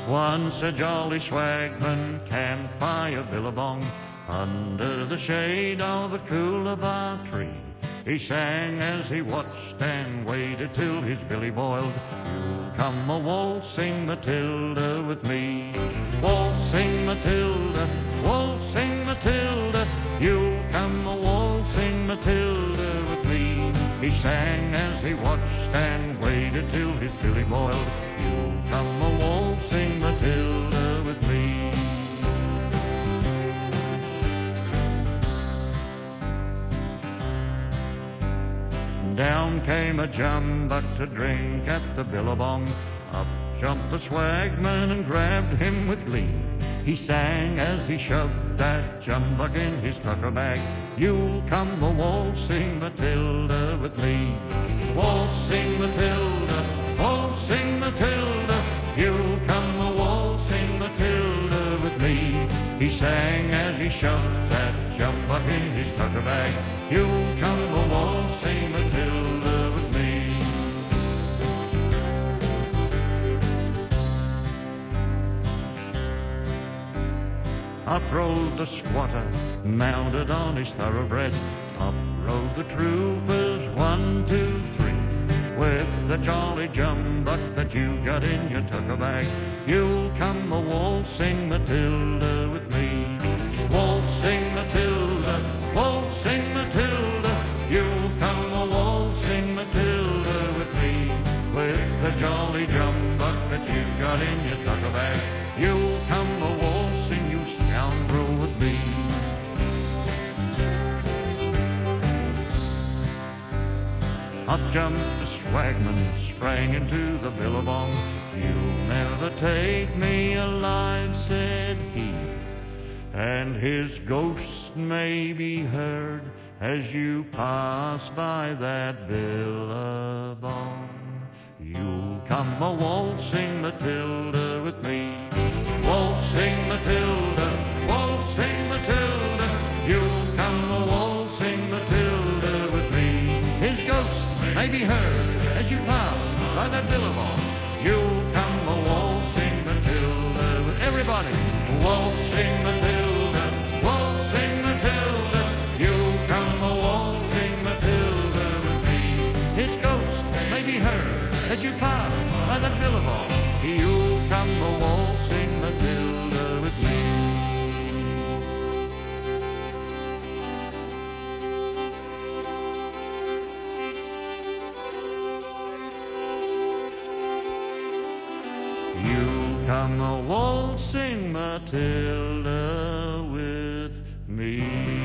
Once a jolly swagman camped by a billabong under the shade of a coolabah tree. He sang as he watched and waited till his billy boiled. You'll come a waltzing Matilda with me. Waltzing Matilda, waltzing Matilda, you'll come a waltzing Matilda with me. He sang as he watched and waited till his billy boiled. You'll come a waltzing Matilda with me. Down came a jumbuck to drink at the billabong. Up jumped the swagman and grabbed him with glee. He sang as he shoved that jumbuck in his tucker bag. You'll come a waltzing Matilda with me. Waltzing Matilda, waltzing Matilda, you'll come a waltzing Matilda with me. He sang as he shoved that jumbuck in his tucker bag. You'll come a waltzing Matilda with me. Up rode the squatter, mounted on his thoroughbred. Up rode the troopers, 1, 2, 3. With the jolly jumbuck that you got in your tucker bag, you'll come a waltzing Matilda with me. Waltzing Matilda, waltzing Matilda, you'll come a waltzing Matilda with me. With the jolly jumbuck that you got in your tucker bag, you'll come a waltzing, you scoundrel, with me. Up jumped the swagman, sprang into the billabong. You'll never take me alive, said he, and his ghost may be heard as you pass by that billabong. You'll come a waltzing Matilda with me. Waltzing Matilda, waltzing Matilda, you'll come a waltzing Matilda with me. His ghost may be heard as you pass by that billabong. You'll come a waltzing Matilda with everybody. Waltzing Matilda, waltzing Matilda, you'll come a waltzing Matilda with me. His ghost may be heard as you pass by that billabong. You'll come a waltzing Matilda with me. You'll come a waltzing Matilda with me.